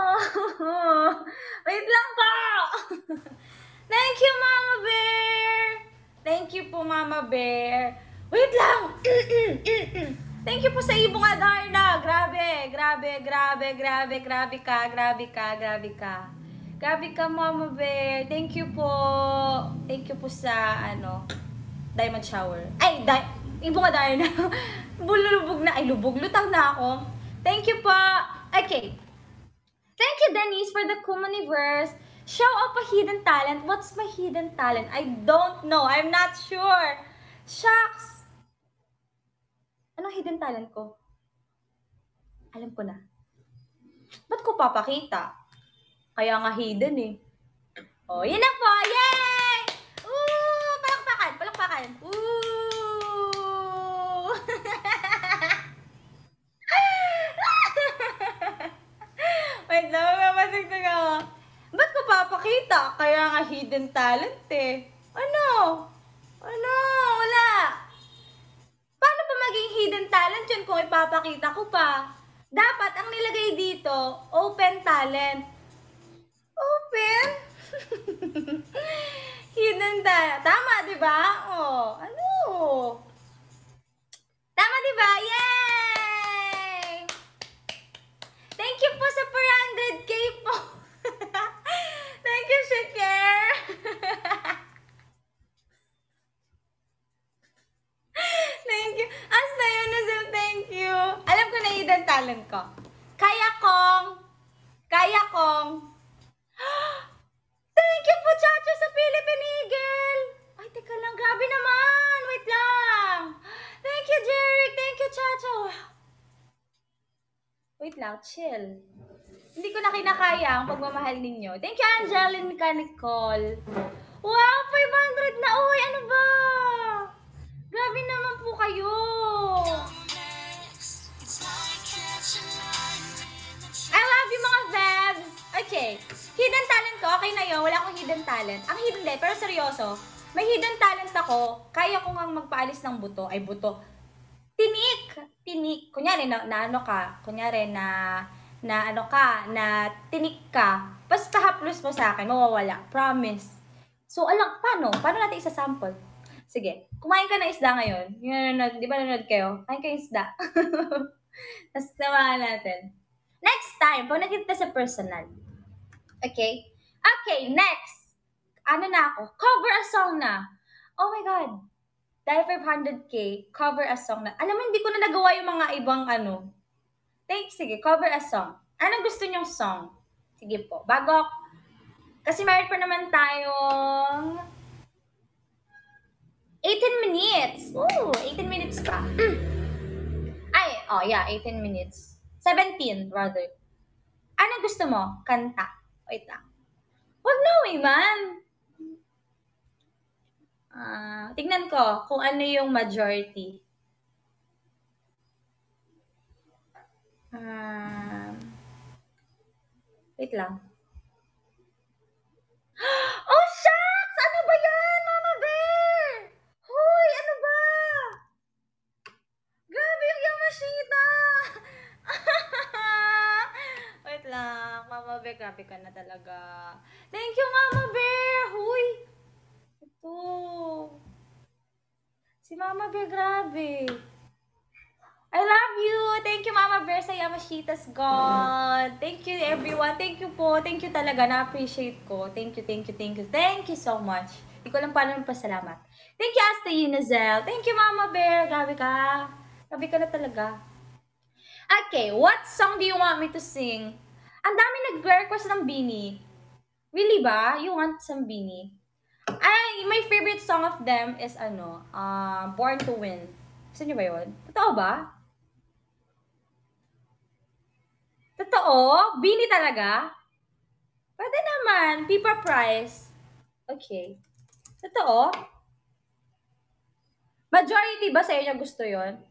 Wait lang po! Thank you, Mama Bear! Thank you po, Mama Bear. Wait lang! Thank you po sa Ibong Adarna. Grabe, grabe, grabe, grabe, grabe ka, grabe ka, grabe ka. Grabe ka, Mama Bear. Thank you po. Thank you po sa, diamond shower. Ay, Ibong Adarna. Bulubog na. Ay, lubog. Lutang na ako. Thank you po. Okay. Thank you, Denise, for the Kumaniverse. Show up a hidden talent. What's my hidden talent? I don't know. I'm not sure. Shucks. Anong hidden talent ko? Alam ko na. Ba't ko papakita? Kaya nga hidden eh. Oh, yun na po! Yay! Ooh! Palakpakan! Palakpakan! Ooh! Wait lang, mapasigtag ako. Ba't ko papakita? Kaya nga hidden talent eh. Ano? Wala. Paano pa maging hidden talent yun kung ipapakita ko pa? Dapat, ang nilagay dito, open talent. Open? Hidden talent. Tama, di ba? Oh, ano? Tama, di ba? Yay! Thank you po sa 400k po. Thank you, Shaker. Thank you. Asta yun, Nazil, thank you. Alam ko na hidden talent ko. Kaya kong. Thank you po, Chacho, sa Philippine Eagle. Ay, teka lang, grabe naman. Wait lang. Thank you, Jerry. Thank you, Chacho. Wait lang, chill. Hindi ko na kinakaya ang pagmamahal ninyo. Thank you, Angeline Nicole. Wow, 500 na. Uy, ano ba? Grabe naman po kayo. I love you, mga Vebs. Okay. Hidden talent ko. Okay na yun. Wala akong hidden talent. Ang hidden din, pero seryoso. May hidden talent ako. Kaya ko nga magpaalis ng buto. Ay, buto. Tinik. Kunyari, na ano ka. Kunyari, na tinik ka. Basta haplos mo sa akin, mawawala. Promise. So, paano? Paano natin isa-sample? Sige, kumain ka ng isda ngayon. Di ba nanonood kayo? Kain kayo isda. Tapos nawahan natin. Next time, pag nakita sa personal. Okay? Okay, next. Ano na ako? Cover a song na. Oh my God. Dahil 500k, cover a song na. Alam mo, hindi ko na nagawa yung mga ibang Sige, cover a song. Anong gusto nyong song? Sige po. Kasi meron pa naman tayong 18 minutes. Ooh, 18 minutes pa. Ay, 18 minutes. 17, rather. Ano gusto mo? Kanta. Wait lang. Wag na, man. Tignan ko kung ano yung majority. Wait lang. Oh, shucks! Ano ba yan, Mama Bear? Hoy, ano ba? Grabe yung Yamashita! Wait lang, Mama Bear, grabe ka na talaga. Thank you, Mama Bear! Hoy! Ito. Si Mama Bear, grabe. I love you! Thank you, Mama Bear, sa Yamashita's God. Thank you, everyone. Thank you po. Thank you talaga. Na-appreciate ko. Thank you. Thank you so much. Hindi ko lang paano magpasalamat. Thank you, Asta Yunazel. Thank you, Mama Bear. Grabe ka. Grabe ka na talaga. Okay, what song do you want me to sing? Ang dami nag-request ng Beanie. Really ba? You want some Beanie? Ay, my favorite song of them is Born to Win. Gusto niyo ba yun? Totoo ba? Totoo? Beanie talaga? Pwede naman. Pipa Price. Okay. Totoo? Majority ba sa inyo gusto yon?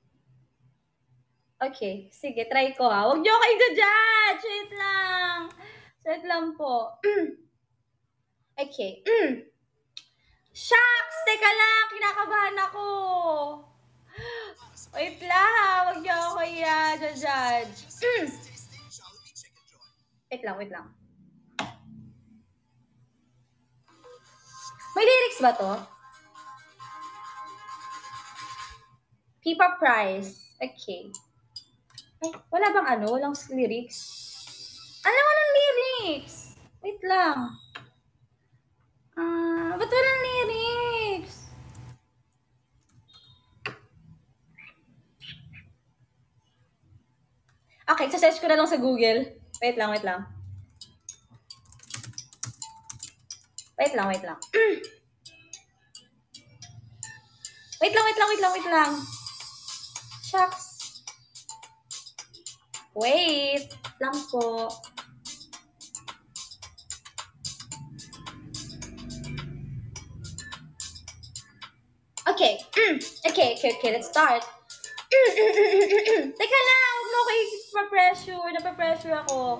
Okay. Sige, try ko ha. Huwag niyo kayo i-judge. Wait lang. Wait lang po. Okay. Shucks! Teka lang. Kinakabahan ako. Wait lang. Huwag niyo ako i-judge. Wait lang, wait lang. May lyrics ba to? Pipa Price. Okay. Ay, wala bang walang lyrics? Walang lyrics? Wait lang. Ba't walang lyrics? Okay, search ko na lang sa Google. Wait lang, wait lang. Wait lang, wait lang. Wait lang, wait lang, wait lang, wait lang. Shucks. Wait lang po. Okay. Okay, let's start. Teka lang, huwag mo kayo pa-pressure. Napapressure ako.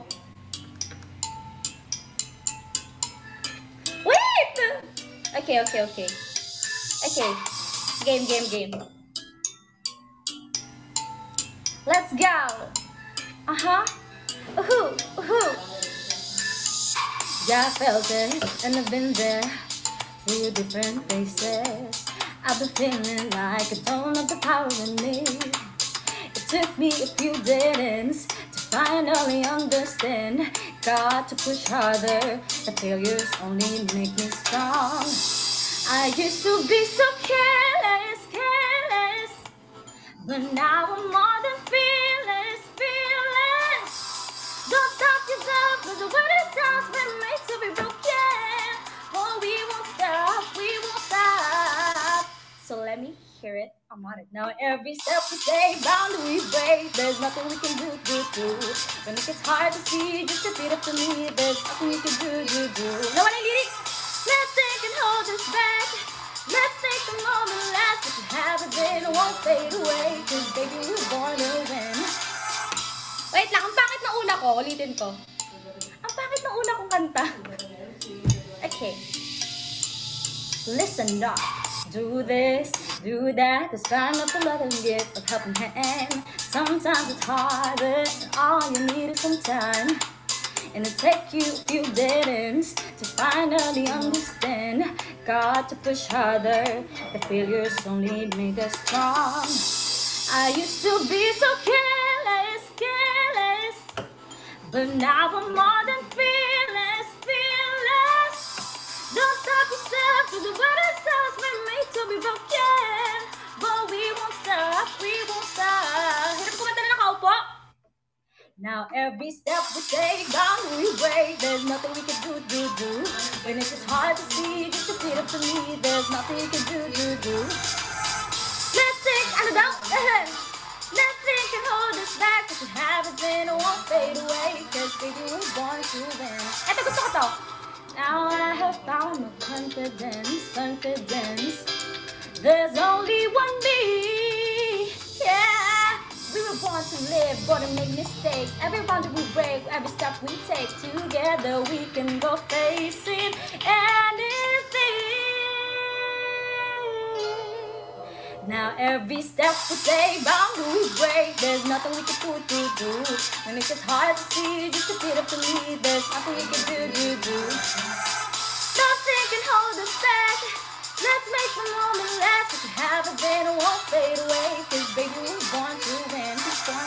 Wait! Okay. Okay. Game. Let's go! Yeah, I felt it, and I've been there through different places. I've been feeling like I don't have the power in me. It took me a few days to finally understand. Got to push harder, the failures only make me strong. I used to be so careless, but now I'm more than fearless. Don't stop yourself, cause the world is ours, we're made to be broken. But we won't stop. So let me hear it, I'm on it. Now every step we take, boundary break, there's nothing we can do. When it gets hard to see, just repeat after me, there's nothing you can do. No one lyrics? Let's think and hold us back. Let's take the moment last. If you have it, then it won't fade away. Cause baby, we're born to win. Wait lang, ang pangit na una ko. Ulitin ko. Ang pangit na una kong kanta. Okay. Listen up. Do this, do that. There's not a lot of gift of helping hand. Sometimes it's harder, and all you need is some time. And it'll take you a few days to finally understand. Got to push harder. The failures only make us strong. I used to be so careless, but now I'm more than fearless. Don't stop yourself, cause the world is ours, we're made to be broken. But we won't stop. Hirap kumanta na nakaupo. Now every step we take, boundary break, there's nothing we can do. When it's just hard to see, just repeat it to me, there's nothing you can do. Let's think, let's think and hold us back. If you have it, then it won't fade away. Cause baby, we're born to win. Eto, gusto ko to. Now I have found my confidence. There's only one me. Yeah, we were born to live, born to make mistakes. Every boundary we break, every step we take, together we can go facing anything. Now every step we take, boundary we break, there's nothing we can do. When it's just hard to see, just repeat after me, there's nothing we can do. Nothing can hold us back. Let's make the moment last. If you have it, then it won't fade away. Cause baby, we're born to win.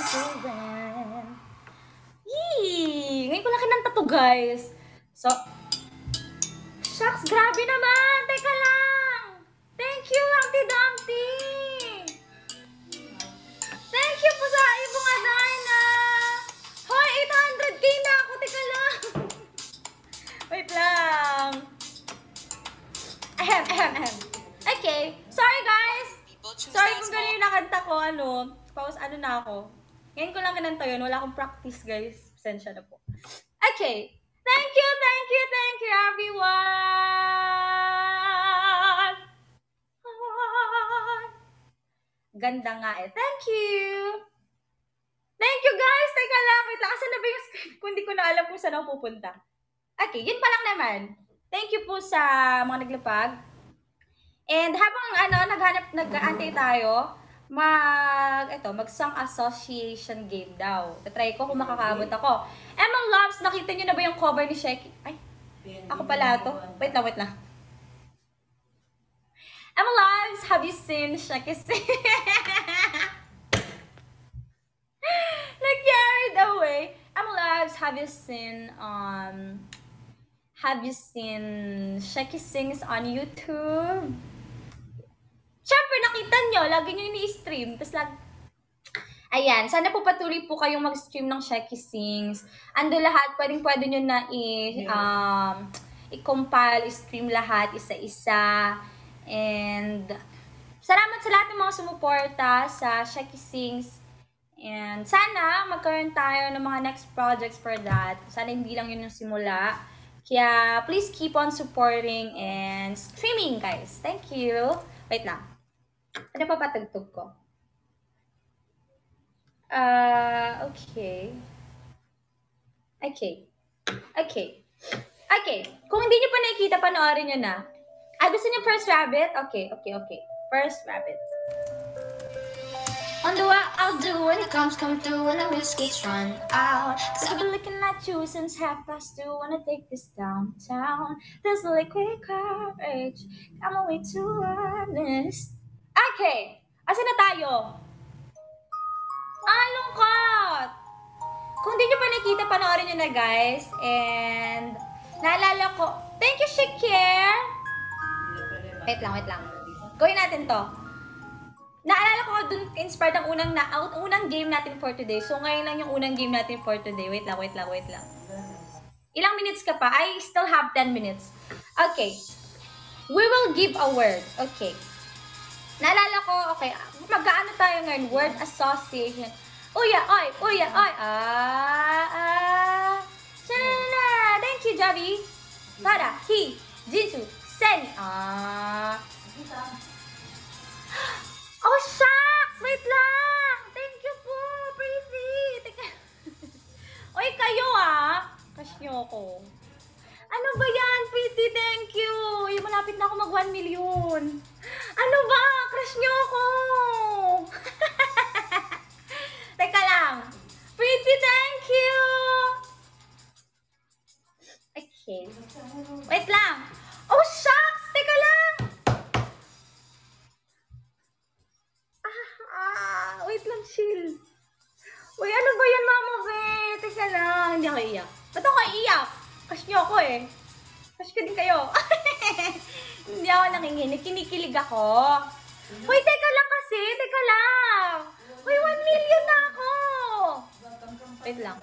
Yee! Ngayon ko lang kinanta to, guys. So, shucks, grabe naman. Teka lang. Thank you, Humpty Dumpty. Thank you po sa ibong Adina. Hoy, 800k na ako. ano na ako. Ngayon ko lang kinanta yun. Wala akong practice, guys. Pasensya na po. Okay. Thank you, everyone! Ganda nga eh. Thank you! Thank you, guys! Teka lang. Wait lang. Asan na ba yung script? Kung hindi ko na alam kung saan ako pupunta. Okay, yun pa lang naman. Thank you po sa mga naglapag. And habang nag-aantay tayo, mag-song association game daw. Tatry ko kung makakaabot ako. Emma Loves, nakita niyo na ba yung cover ni Sheky? Ay, ako pala to. Wait lang. Emma Loves, have you seen Sheky sing? Carried away. Emma Loves, have you seen Sheky Sings on YouTube? Siyempre, nakita nyo, lagi nyo ini-stream. Tapos ayan, sana po patuloy po kayong mag-stream ng Sheky Sings. Ando lahat, pwede nyo na i-compile, i-stream lahat, isa-isa. And, salamat sa lahat ng mga sumuporta sa Sheky Sings. And, sana magkaroon tayo ng mga next projects for that. Sana hindi lang yun yung simula. Kaya, please keep on supporting and streaming, guys. Thank you. Wait lang. Ano pa patugtog ko? Okay. Kung hindi nyo pa nakikita, panoorin nyo na. Gusto nyo First Rabbit? Okay. First Rabbit. Wonder what I'll do when it comes through when the whiskey's run out. Cause I've been looking at you since 2:30. Wanna take this downtown. There's a liquid courage. Got my way too honest. Okay. Asa na tayo? Lungkot! Kung di nyo pa nakita, panoorin nyo na, guys. And, naalala ko, thank you, Shakir! Wait lang. Gawin natin to. Naalala ko dun, inspired ang unang game natin for today. So, ngayon lang yung unang game natin for today. Wait lang. Ilang minutes ka pa? I still have 10 minutes. Okay. We will give a word. Okay. Naalala ko, okay, mag-aano tayo ngayon? Word association. Uya, oy. Shanana. Thank you, Javi. Tara, Ki, Jinsu, Sen. Oh, shucks! Wait lang! Thank you po, Pretty. Teka. Oy, kayo Crush nyo ako. Ano ba yan, Pretty? Thank you. Malapit na ako mag 1 million. Ano ba? Crush nyo ako. Teka lang. Pretty, thank you. Okay. Wait lang. Oh, shucks! Teka lang. Wait lang, chill. Uy, ano ba yan, Mama Be? Teka lang. Hindi ako iiyak. Ba't ako iiyak? Crush nyo ako eh. Crush ko din kayo. Hindi ako nanginginig. Kinikilig ako. Uy, teka lang kasi. Teka lang. Uy, 1 million na ako. Wait lang.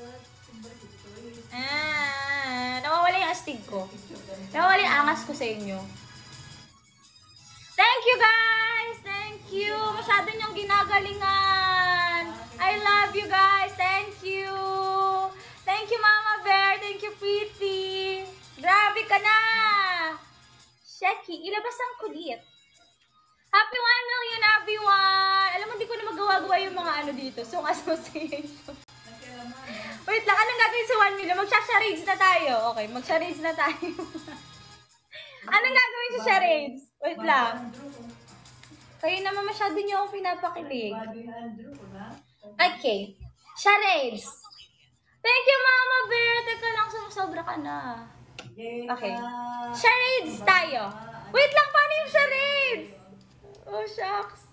Nawawala yung astig ko. Nawawala yung angas ko sa inyo. Thank you, guys. Thank you. Masyado niyong ginagalingan. I love you, guys. Thank you. Thank you, Mama Bear. Thank you, Pretty. Grabe ka na. Sheky, ilabas ang kulit. Happy 1 million, everyone. Alam mo, hindi ko na magawa-gawa yung mga ano dito. Song association. Wait lang, anong gagawin sa 1 million? Magsha-charades na tayo. Okay, magsha-charades na tayo. Anong gagawin sa charades? Wait lang. Kayo naman masyado niyo akong pinapakilig. Okay. Charades. Thank you, Mama Bear. Teka lang, sumusobra ka na. Okay. Charades tayo. Wait lang, paano yung charades? Oh, shucks.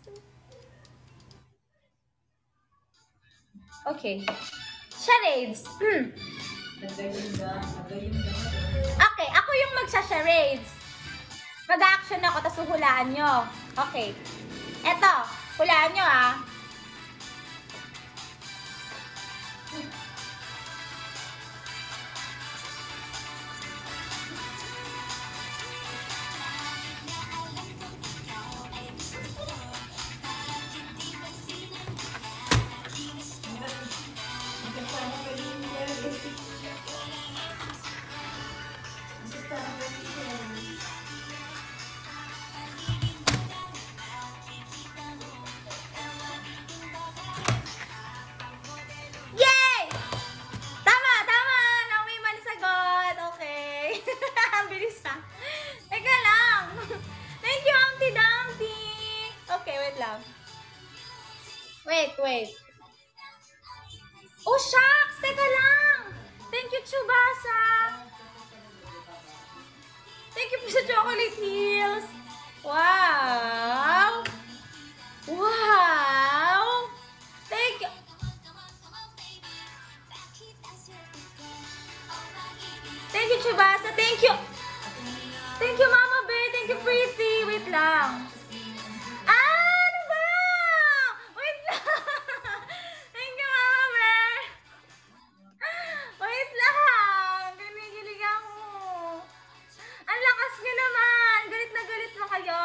Okay. Charades. Okay, ako yung magsha-charades. Mag-action ako, tapos hulaan nyo. Okay. Eto, hulaan nyo Yay! Tama, tama! Naomi man sagot. Okay. Ang bilis ha. Teka lang. Thank you, Humpty Dumpty. Okay, wait lang. Wait. Oh, shucks! Teka lang! Thank you, Tsubasa! Thank you po sa Chocolate Hills! Wow! Wow! Thank you! Thank you, Tsubasa! Thank you! Thank you, Mama Bear! Thank you, Pretty! Wait lang! Ano ba? Wait lang! Thank you, Mama Bear! Wait lang! Ginigilig ako. Ang lakas nyo naman! Galit na galit ba kayo?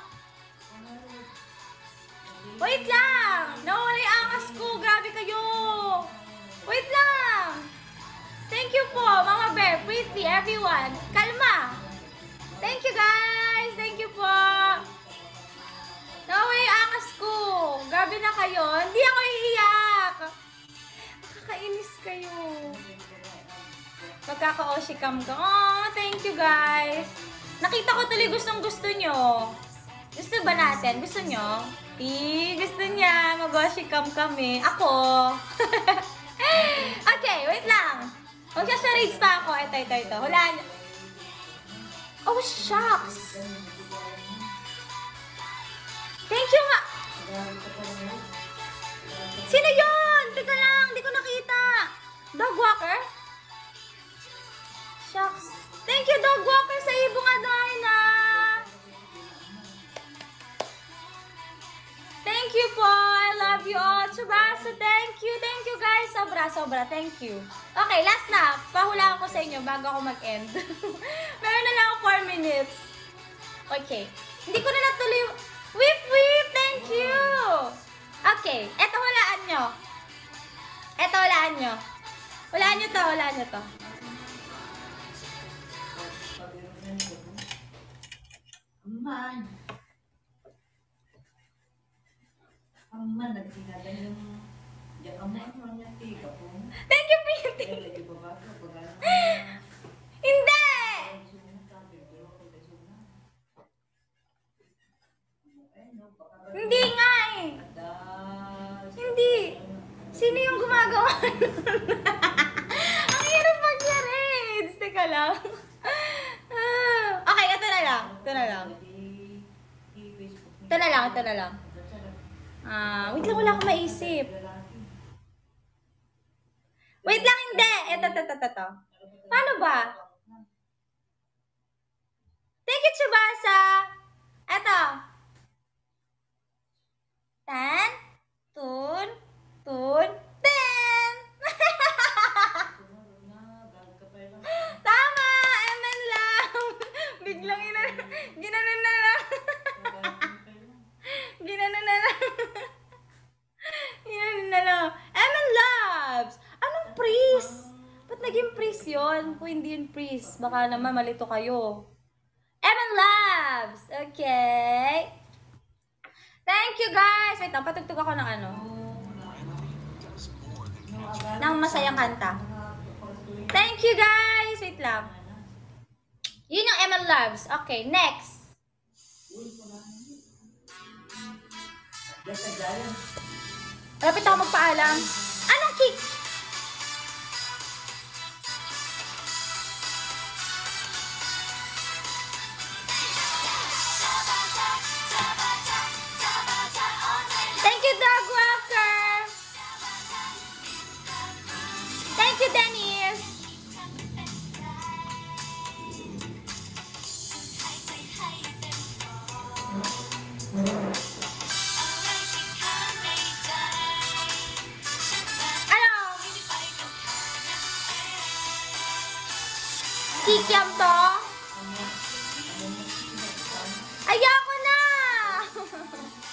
Wait lang! Nawala yung angas ko! Grabe kayo! Wait lang! Thank you po, Mama Bear, Pretty, everyone! Kalma! Thank you, guys! Thank you po! Nawala yung angas ko! Grabe na kayo! Hindi ako iiyak! Nakakainis kayo! Magkaka-oshikam ka. Oh, thank you, guys! Nakita ko tuloy gusto nyo. Gusto ba natin? Gusto nyo? Gusto niya. Mag-oshikam kami. Ako. Okay, wait lang. Magsha-charades pa ako. Ito. Hulaan. Oh, shucks. Thank you nga. Sino yun? Teka lang. Hindi ko nakita. Dog walker? Shucks. Thank you, Dog Walker, sa ibong Adarna. Thank you po. I love you all. Tsubasa, thank you. Thank you, guys. Sobra. Thank you. Okay, last na. Pahulaan ko sa inyo bago ako mag-end. Meron na lang ako 4 minutes. Okay. Hindi ko na natuloy. Whip. Thank you. Okay. Eto, hulaan nyo. Hulaan nyo to. Aman, nagsinada yung aman niya tiga po. Thank you, Pinti. Hindi! Hindi nga eh. Hindi. Sino yung gumagawa nun? Ang hirap mag-charades. Teka lang. Okay, ito na lang. Wait lang, wala akong maisip. Wait lang, hindi. Ito. Paano ba? Thank you, Tsubasa. Ito. Tan, tun, ten. Tama! Eman lang. Biglang ginanon na lang. Eman Loves! Anong priest? Ba't naging priest yun? Kung hindi yun priest, baka naman malito kayo. Eman Loves! Okay. Thank you, guys! Wait lang, patugtog ako ng ng masayang kanta. Thank you, guys! Wait lang. Yun yung Eman Loves. Okay, next. Rapit ako magpaalam. Anong kick? Thank you, Dog Walker. Thank you, Dennis. Kikiam to? Ayoko na!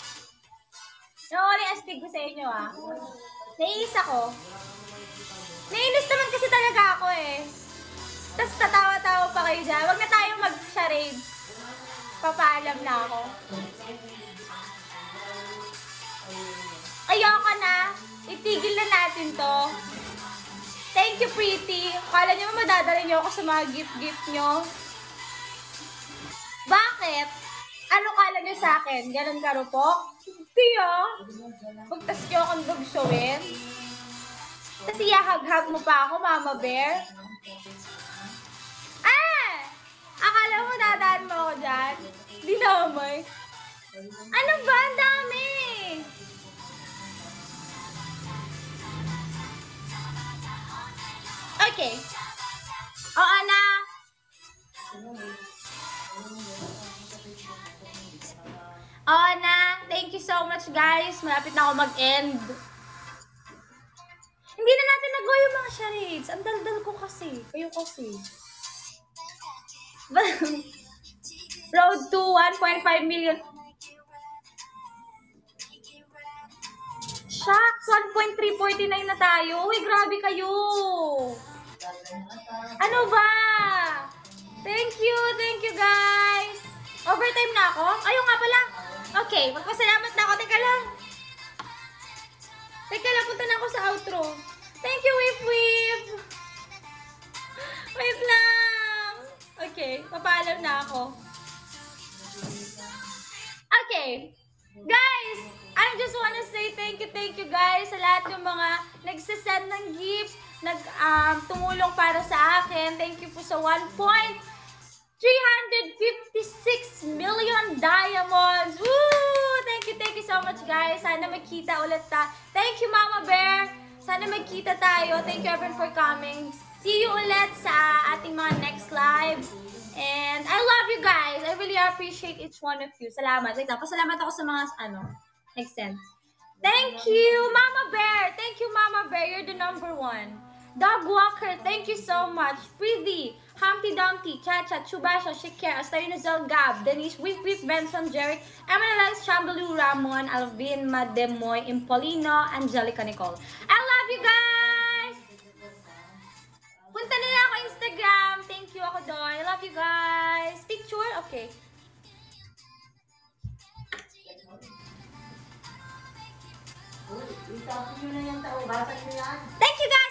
Nawala yung astig ko sa inyo, ah. Naiis ako. kayo dyan. Huwag na tayong mag-charade. Papaalam na ako. Ayoko na. Itigil na natin to. Thank you, Pretty. Kala niyo madadala niyo ako sa mga gift-gift niyo. Bakit? Ano kala niyo sa akin? Ganon karupok? Hindi ah. Pagtas niyo akong dugsuin. Tapos ihahag-hag mo pa ako, Mama Bear. Akala mo dadaan mo ako dyan? Di naman. Ano ba? Ang dami! Okay. Oo na. Oo na. Thank you so much, guys. Malapit na ako mag-end. Hindi na natin nagawa yung mga charades. Ang daldal ko kasi. Kayo kasi. Road to 1.5 million. Shucks! 1.349 na tayo. Uy, grabe kayo. Ano ba? Thank you guys. Overtime na ako? Ayun nga pala. Okay, magpasalamat na ako. Teka lang, punta na ako sa outro. Thank you, Whip. Wait lang. Okay, papaalam na ako. Okay. Guys, I just wanna say thank you guys sa lahat ng mga nagsasend ng gifts, tumulong para sa akin. Thank you po sa 1.356 million diamonds. Woo! Thank you so much, guys. Sana magkita ulit Thank you, Mama Bear. Sana magkita tayo. Thank you everyone for coming. See you ulit sa ating mga next lives. And I love you guys. I really appreciate each one of you. Salamat. Wait lang. Pasalamat ako sa mga, nag-send. Thank you, Mama Bear. Thank you, Mama Bear. You're the number one. Dog Walker, thank you so much. Prithvi, Humpty Dumpty, Chacha, Chubasha, Shakir, Astaynazel, Gab, Denise, Whip, Benson, Jeric, Emily, Chambaloo, Ramon, Alvin, Mademoy, Impolino, Angelica, Nicole. I love you guys! Punta nila ako Instagram. Thank you ako doon. I love you guys. Picture? Okay. Thank you guys!